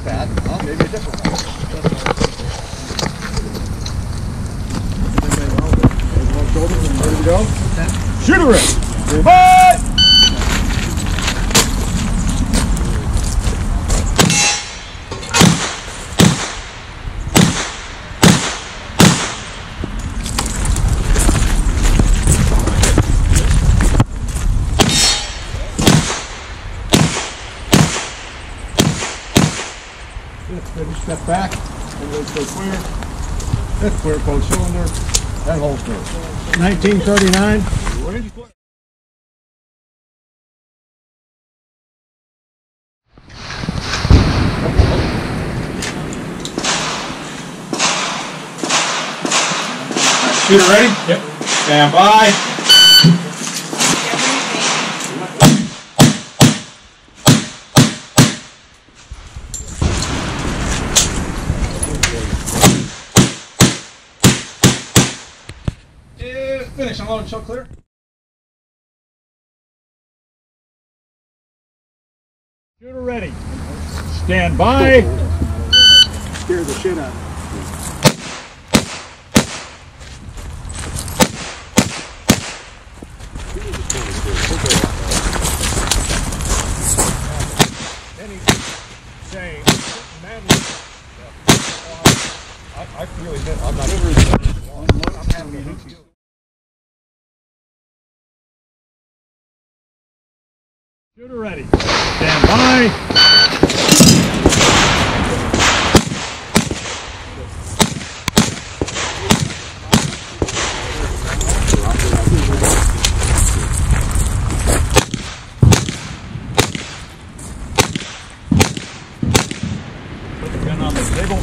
pad, maybe a different one. Ready to go? Shooter ready. Bye! Ready, step back, and we'll go clear. That's clear, both cylinder, and holster. 1939. Shooter ready? Yep. Stand by. Finish, unload, show clear. Shooter ready. Stand by. Scare the shit out of me. Say, man, I really did. I'm not I'm having a hoot. Shooter ready. Stand by. Put the gun on the table.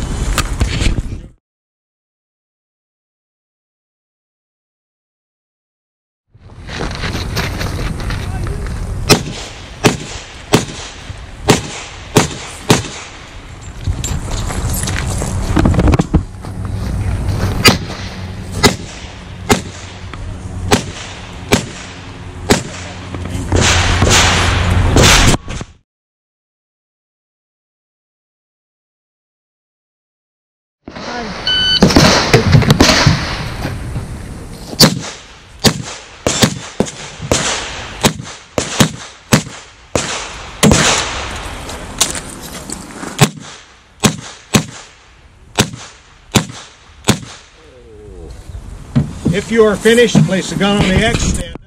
If you are finished, place the gun on the X stand.